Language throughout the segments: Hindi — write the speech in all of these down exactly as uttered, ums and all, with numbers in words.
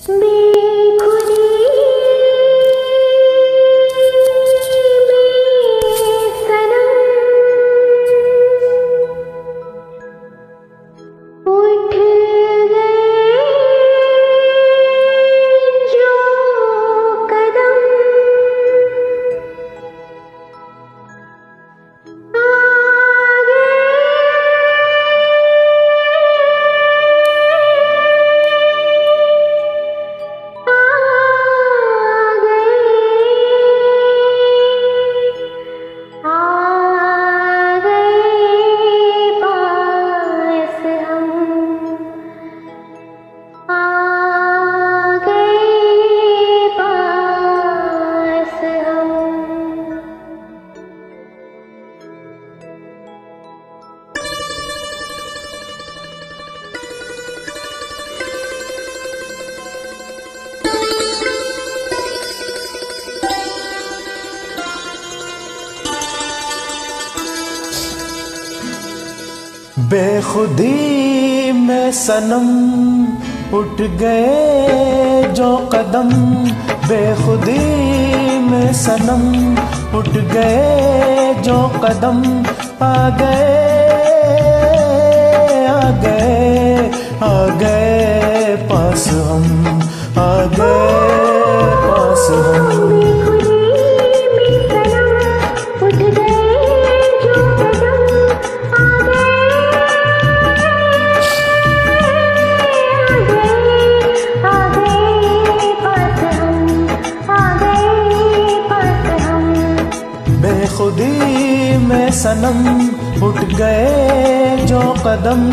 बेखुदी में सनम उठ गए जो कदम, बेखुदी में सनम उठ गए जो कदम, आ गए आ गए आ गए पास हम, आ गए पास हम। बेखुदी में सनम उठ गए जो कदम,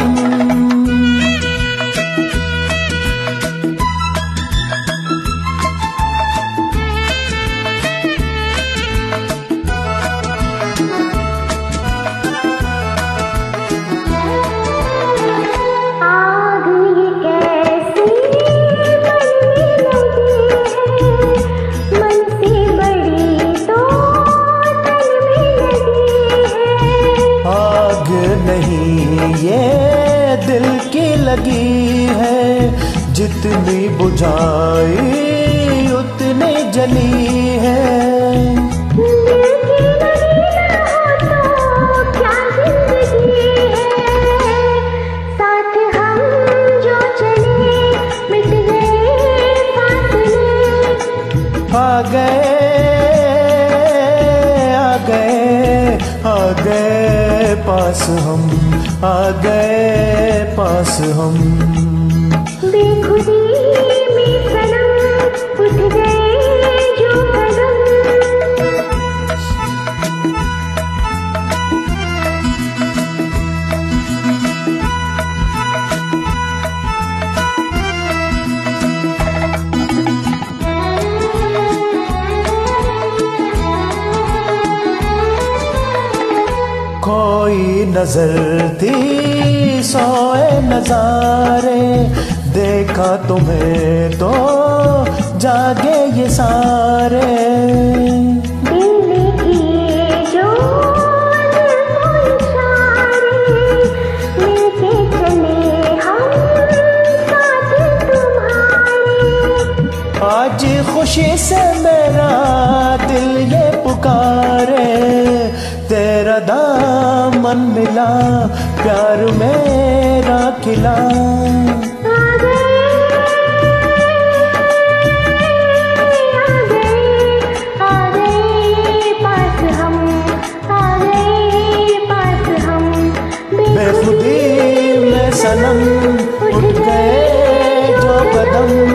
ये दिल की लगी है, जितनी बुझाई उतनी जली है। आ गए आ गए आ गए पास हम, आ गए पास हम। बेखुदी में सनम उठ गए जो कदम, कोई नजर थी सोए नजारे, देखा तुम्हें तो जागे ये सारे। दिल में किए जो इशारे, मिलके चले हम साथ तुम्हारे। आज खुशी से मेरा दिल ये पुकारे, तेरा दामन मिला प्यार मेरा खिला। आ गए आ गए पास हम, आ गए पास हम। बेखुदी में सनम उठ गए जो कदम,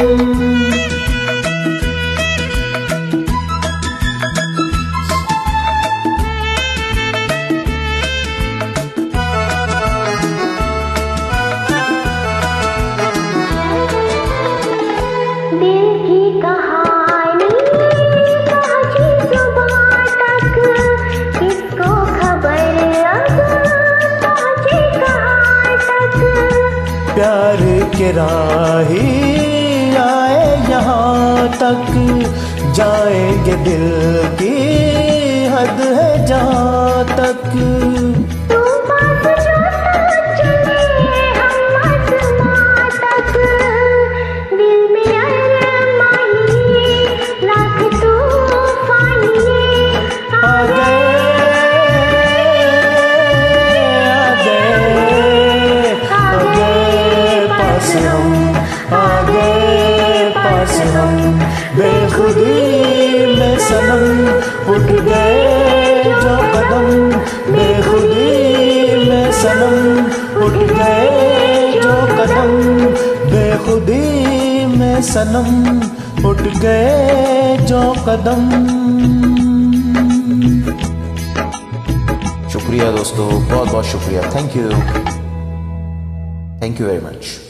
प्यार के राही आए यहाँ तक, जाएंगे दिल की हद है जहाँ तक। चले हम आसमां तक, दिल में सनम उठ गए जो कदम। शुक्रिया दोस्तों, बहुत बहुत शुक्रिया। Thank you, thank you very much.